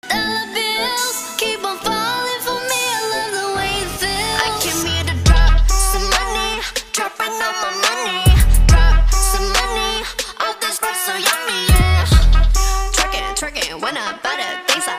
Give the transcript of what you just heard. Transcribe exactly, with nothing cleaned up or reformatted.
Dollar bills keep on falling for me. I love the way it feels. I came here to drop some money, dropping all my money. Drop some money, all this stuff so yummy, yeah. Twerking, twerking, when I buy the things I